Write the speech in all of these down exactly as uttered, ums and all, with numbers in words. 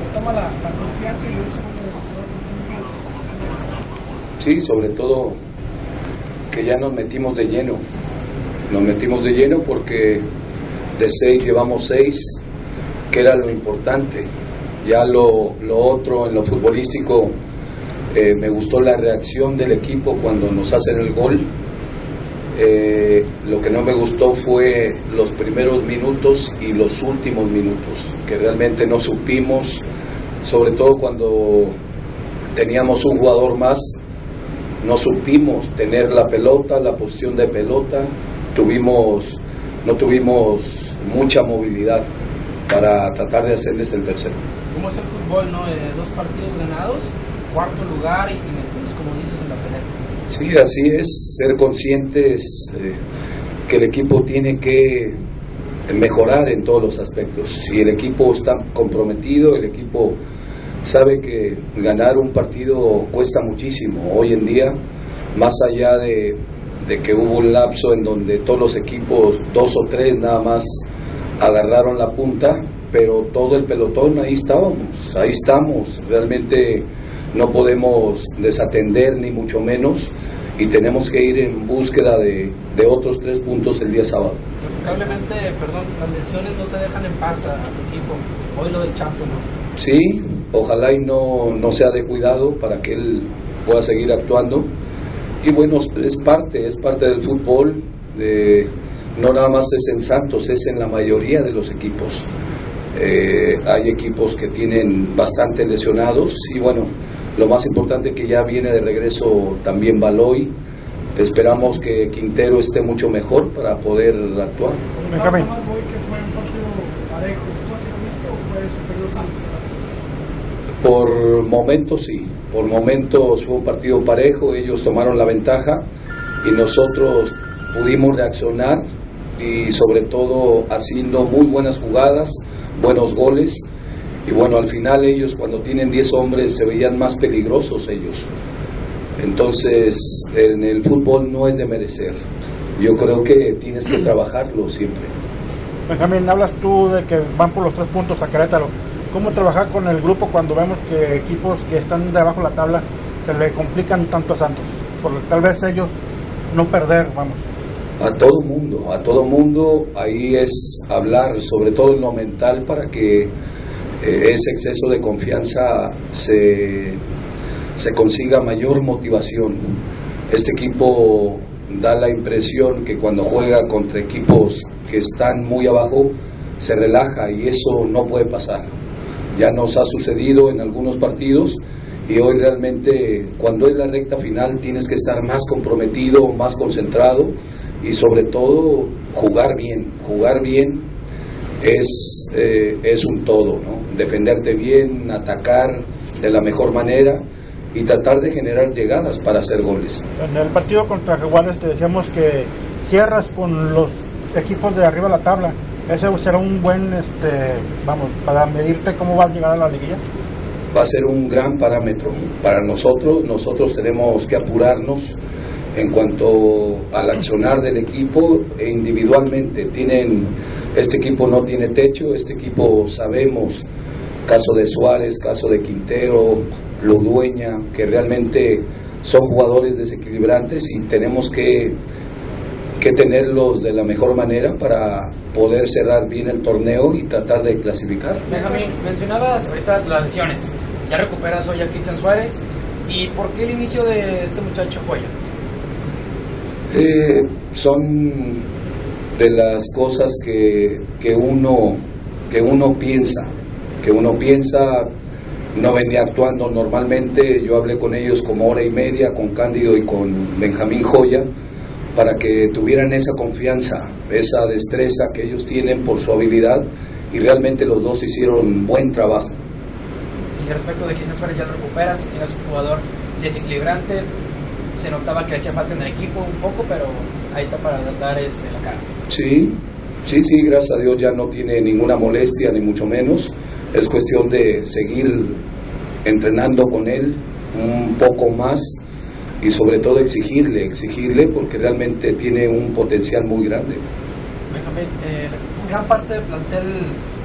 toma la, la confianza y eso como Sí, sobre todo que ya nos metimos de lleno, nos metimos de lleno porque de seis llevamos seis, que era lo importante. Ya lo, lo otro en lo futbolístico, eh, me gustó la reacción del equipo cuando nos hacen el gol. Eh, lo que no me gustó fue los primeros minutos y los últimos minutos, que realmente no supimos, sobre todo cuando teníamos un jugador más, no supimos tener la pelota, la posición de pelota, tuvimos, no tuvimos mucha movilidad para tratar de hacerles el tercero. ¿Cómo es el fútbol, no? Eh, dos partidos ganados, cuarto lugar y, y metidos, como dices, en la pelea. Sí, así es, ser conscientes eh, que el equipo tiene que mejorar en todos los aspectos. Si el equipo está comprometido, el equipo sabe que ganar un partido cuesta muchísimo. Hoy en día, más allá de, de que hubo un lapso en donde todos los equipos, dos o tres nada más, agarraron la punta, pero todo el pelotón ahí estábamos, ahí estamos, realmente no podemos desatender ni mucho menos y tenemos que ir en búsqueda de, de otros tres puntos el día sábado. Lamentablemente, perdón, las lesiones no te dejan en paz a, a tu equipo, hoy lo del Chapo, ¿no? Sí, ojalá y no, no sea de cuidado para que él pueda seguir actuando y bueno, es parte, es parte del fútbol, de, no nada más es en Santos, es en la mayoría de los equipos. Eh, hay equipos que tienen bastante lesionados y bueno, lo más importante que ya viene de regreso también Baloy. Esperamos que Quintero esté mucho mejor para poder actuar. Benjamín. ¿Más voy que fue un partido parejo? ¿Tú has visto o fue superior Santos? Por momentos sí, por momentos fue un partido parejo, ellos tomaron la ventaja y nosotros pudimos reaccionar y sobre todo haciendo muy buenas jugadas, buenos goles y bueno, al final ellos cuando tienen diez hombres se veían más peligrosos ellos. Entonces en el fútbol no es de merecer, yo creo que tienes que trabajarlo siempre. Benjamín, hablas tú de que van por los tres puntos a Querétaro. ¿Cómo trabajar con el grupo cuando vemos que equipos que están debajo de la tabla se le complican tanto a Santos? Porque tal vez ellos no perder, vamos. A todo mundo, a todo mundo, ahí es hablar, sobre todo en lo mental, para que eh, ese exceso de confianza se, se consiga mayor motivación. Este equipo da la impresión que cuando juega contra equipos que están muy abajo, se relaja y eso no puede pasar. Ya nos ha sucedido en algunos partidos y hoy realmente cuando es la recta final tienes que estar más comprometido, más concentrado y sobre todo jugar bien, jugar bien es, eh, es un todo, ¿no? Defenderte bien, atacar de la mejor manera y tratar de generar llegadas para hacer goles. En el partido contra Jaguares te decíamos que cierras con los equipos de arriba de la tabla, ese será un buen, este, vamos, para medirte cómo vas a llegar a la liguilla. Va a ser un gran parámetro para nosotros, nosotros tenemos que apurarnos en cuanto al accionar del equipo e individualmente. Tienen, este equipo no tiene techo, este equipo sabemos, caso de Suárez, caso de Quintero, Ludueña, que realmente son jugadores desequilibrantes y tenemos que, que tenerlos de la mejor manera para poder cerrar bien el torneo y tratar de clasificar. Benjamín, mencionabas ahorita las lesiones, ya recuperas hoy a Cristian Suárez, ¿y por qué el inicio de este muchacho Joya? Eh, son de las cosas que, que, uno, que uno piensa, que uno piensa, no venía actuando normalmente, yo hablé con ellos como hora y media, con Cándido y con Benjamín Joya, para que tuvieran esa confianza, esa destreza que ellos tienen por su habilidad y realmente los dos hicieron buen trabajo. Y respecto de Cristian Suárez, ya lo recuperas, tienes un jugador desequilibrante, se notaba que hacía falta en el equipo un poco, pero ahí está para dar este, la cara. Sí, sí, sí, gracias a Dios ya no tiene ninguna molestia, ni mucho menos. Es cuestión de seguir entrenando con él un poco más y sobre todo exigirle, exigirle porque realmente tiene un potencial muy grande. Benjamín, eh, gran parte del plantel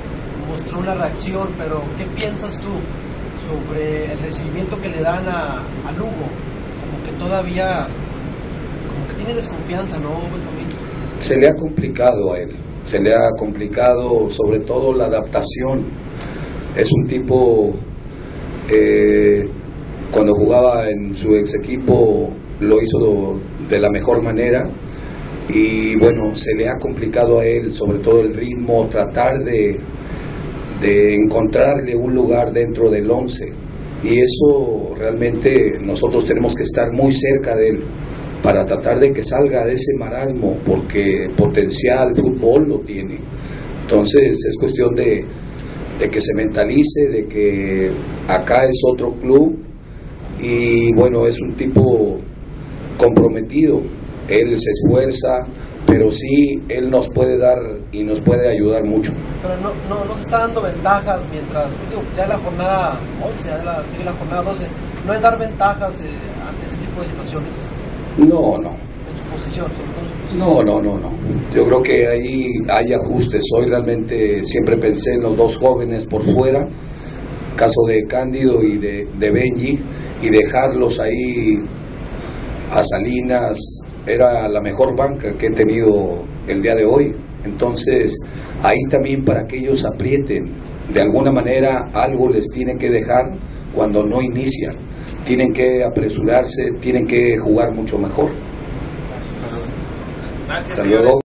mostró una reacción, pero ¿qué piensas tú sobre el recibimiento que le dan a, a Lugo? Como que todavía, como que tiene desconfianza, ¿no, Benjamín? Se le ha complicado a él, se le ha complicado sobre todo la adaptación. Es un tipo, eh, cuando jugaba en su ex equipo lo hizo de la mejor manera, y bueno, se le ha complicado a él sobre todo el ritmo, tratar de, de encontrarle un lugar dentro del once, y eso realmente nosotros tenemos que estar muy cerca de él para tratar de que salga de ese marasmo, porque potencial fútbol lo tiene. Entonces es cuestión de, de que se mentalice, de que acá es otro club, y bueno, es un tipo comprometido, él se esfuerza, pero sí, él nos puede dar y nos puede ayudar mucho. Pero no, no, no se está dando ventajas mientras, digo, ya la jornada once, ya la, sigue la jornada doce, no es dar ventajas eh, ante este tipo de situaciones. No, no. En su posición, sobre todo en su posición. No, no, no, no. Yo creo que ahí hay ajustes. Hoy realmente siempre pensé en los dos jóvenes por fuera, caso de Cándido y de, de Benji, y dejarlos ahí a Salinas. Era la mejor banca que he tenido el día de hoy. Entonces, ahí también para que ellos aprieten. De alguna manera algo les tiene que dejar cuando no inician. Tienen que apresurarse, tienen que jugar mucho mejor. Gracias. Hasta luego.